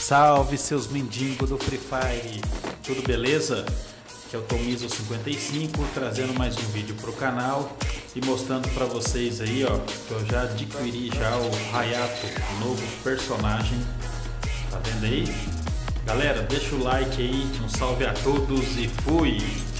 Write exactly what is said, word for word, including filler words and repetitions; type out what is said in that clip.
Salve seus mendigos do Free Fire, tudo beleza? Aqui é o Tomizo cinquenta e cinco trazendo mais um vídeo pro canal e mostrando pra vocês aí, ó, que eu já adquiri já o Hayato, o novo personagem, tá vendo aí? Galera, deixa o like aí, um salve a todos e fui!